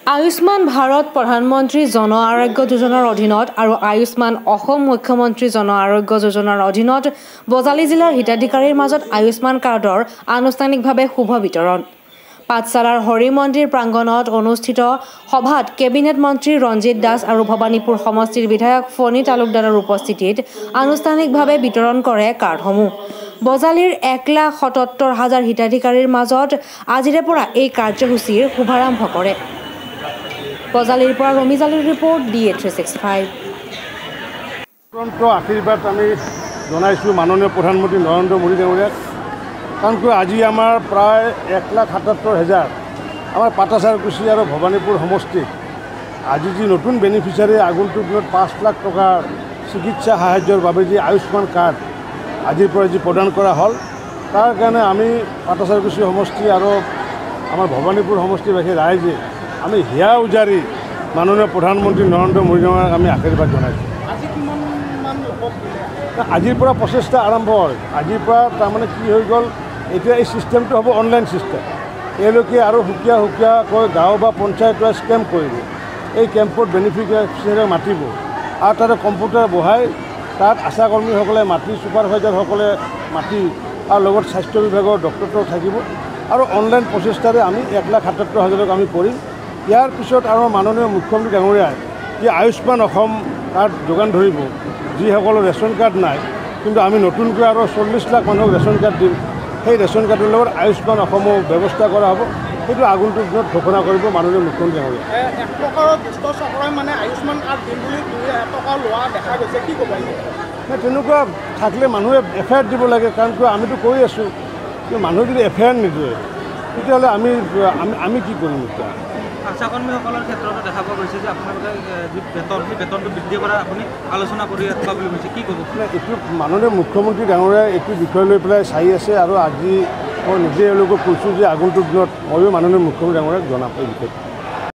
আয়ুষ্মান ভাৰত প্ৰধানমন্ত্ৰী জন আৰোগ্য যোজনাৰ অধীনত আৰু আয়ুষ্মান অসম মুখ্যমন্ত্ৰী জন আৰোগ্য যোজনাৰ অধীনত বজালী জিলাৰ হিতাধিকাৰীৰ মাজত আয়ুষ্মান কাৰ্ডৰ আনুষ্ঠানিকভাৱে শুভ বিতৰণ। পাঠশালাৰ হৰি মন্দিৰ প্ৰাংগণত অনুষ্ঠিত সভাত কেবিনেট মন্ত্ৰী ৰঞ্জিত দাস আৰু ভৱানীপুৰ সমষ্টিৰ বিধায়ক ফণী তালুকদাৰৰ উপস্থিতিত আনুষ্ঠানিকভাৱে বিতৰণ কৰে কাৰ্ডসমূহ। বজালীৰ 1,77,000 হিতাধিকাৰীৰ মাজত আজিৰে পৰা এই কাৰ্যসূচীৰ শুভাৰম্ভ কৰে। বজালীৰ পৰা ৰমিজালিৰ ৰিপৰ্ট DA365। আশীৰ্বাদ আমি জনাইছোঁ মাননীয় প্ৰধানমন্ত্ৰী নৰেন্দ্ৰ মোদী ডাঙৰীয়াক, কাৰণ আজি আমাৰ প্ৰায় 1,77,000 আমাৰ পাটাচাৰকুছি আৰু ভৱানীপুৰ সমষ্টিত আজি যি নতুন বেনিফিচিয়াৰী আগন্তুক দিনত 5 লাখ টকাৰ চিকিৎসা সাহায্যৰ বাবে যি আয়ুষ্মান কাৰ্ড আজিৰ পৰা যি প্ৰদান কৰা হ'ল, তাৰ কাৰণে আমি পাটাচাৰকুছি সমষ্টি আৰু আমাৰ ভৱানীপুৰ সমষ্টিবাসী ৰাইজে আমি হিয়া উজাৰি মাননীয় প্ৰধানমন্ত্ৰী নৰেন্দ্ৰ মোদী ডাঙৰীয়াক আমি আশীৰ্বাদ জনাইছোঁ। আজিৰ পৰা প্ৰচেষ্টা আৰম্ভ হয়। আজিৰ পৰা তাৰমানে কি হৈ গ'ল, এতিয়া এই ছিষ্টেমটো হ'ব অনলাইন ছিষ্টেম। এওঁলোকে আৰু সুকীয়াকৈ গাঁও বা পঞ্চায়তৰ কেম্প কৰিব। এই কেম্পত বেনিফিচিয়াৰীক মাতিব আৰু তাতে কম্পিউটাৰ বহাই তাত আশাকৰ্মীসকলে মাতি, ছুপাৰভাইজাৰসকলে মাতি আৰু লগত স্বাস্থ্য বিভাগৰ ডক্টৰটো থাকিব আৰু অনলাইন প্ৰচেষ্টাৰে আমি 1,77,000 আমি কৰিম। ইয়াৰ পিছত আৰু মাননীয় মুখ্যমন্ত্ৰী ডাঙৰীয়াই যি আয়ুষ্মান অসম কাৰ্ড যোগান ধৰিব, যিসকলৰ ৰেচন কাৰ্ড নাই, কিন্তু আমি নতুনকৈ আৰু 40 লাখ মানুহক ৰেচন কাৰ্ড দিম। সেই ৰেচন কাৰ্ডৰ লগত আয়ুষ্মান অসমো ব্যৱস্থা কৰা হ'ব। সেইটো আগন্তুক দিনত ঘোষণা কৰিব মাননীয় মুখ্যমন্ত্ৰী ডাঙৰীয়াই। এক প্ৰকাৰৰ দুষ্ট চক্ৰই মানে আয়ুষ্মান কাৰ্ড দিম বুলি 2 টকা লোৱা দেখা গৈছে, কি ক'ব? তেনেকুৱা থাকিলে মানুহে এফআইআৰ দিব লাগে, কাৰণ কিয় আমিতো কৈ আছোঁ যে মানুহে যদি এফআইআৰ নিদিয়ে তেতিয়াহ'লে আমি কি কৰিম? এতিয়া আশাকৰ্মীসকলৰ ক্ষেত্ৰতো দেখা পোৱা গৈছে যে আপোনালোকে যি বেতন, সেই বেতনটো বৃদ্ধি কৰা আপুনি আলোচনা কৰি থকা বুলি কৈছে, কি ক'ব? এইটো মাননীয় মুখ্যমন্ত্ৰী ডাঙৰীয়াই এইটো বিষয় লৈ পেলাই চাই আছে আৰু আজি মই নিজে এওঁলোকক কৈছোঁ যে আগন্তুক দিনত ময়ো মাননীয় মুখ্যমন্ত্ৰী ডাঙৰীয়াক জনাম এই বিষয়ে।